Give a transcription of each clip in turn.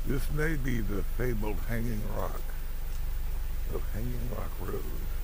This may be the fabled Hanging Rock of Hanging Rock Road.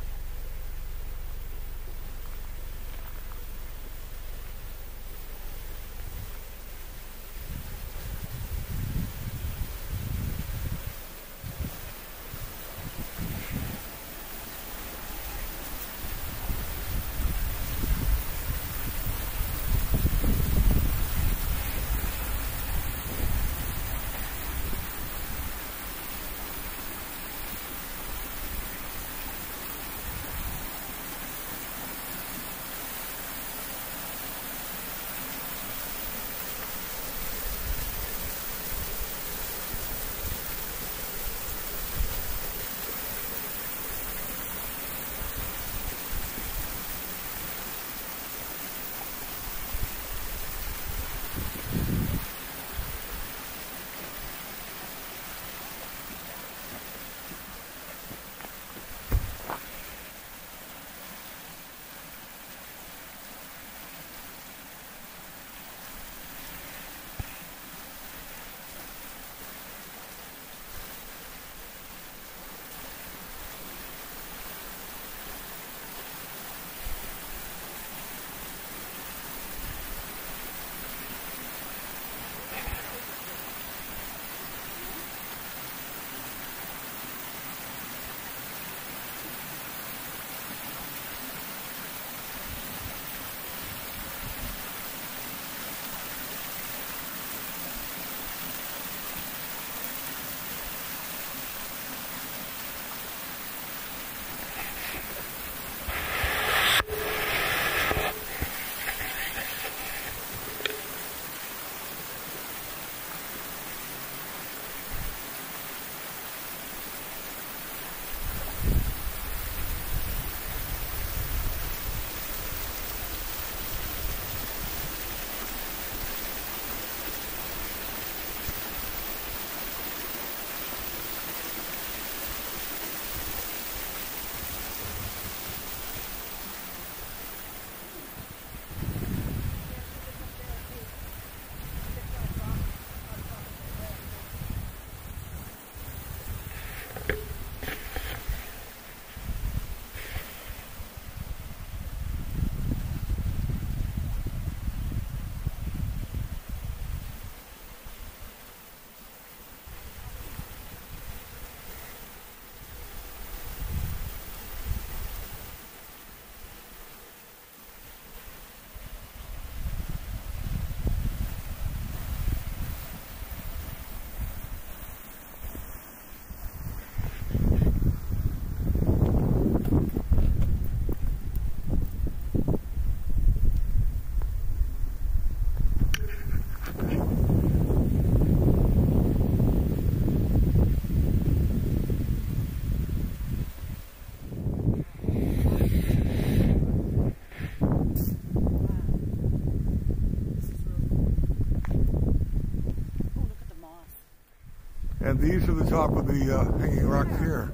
And these are the top of the hanging rocks here.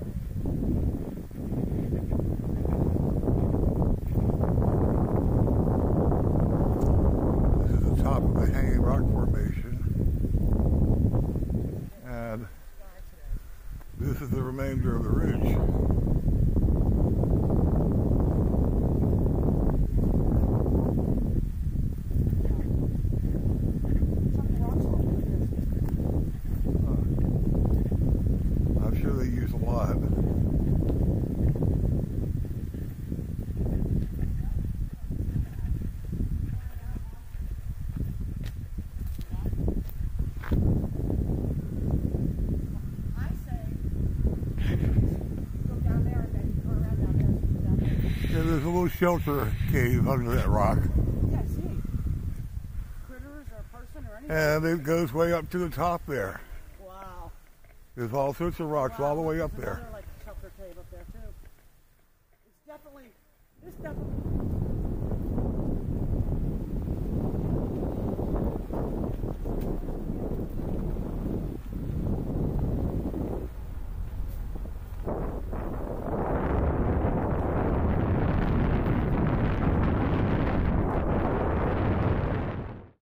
This is the top of the hanging rock formation. And this is the remainder of the ridge. They use a lot. I say go down there and then go around down there. Yeah, there's a little shelter cave under that rock. Yeah, I see. Critters or a person or anything. And it goes way up to the top there. Wow. There's all sorts of rocks all the way up There's there. another, like, shelter cave up there too. It's definitely, this definitely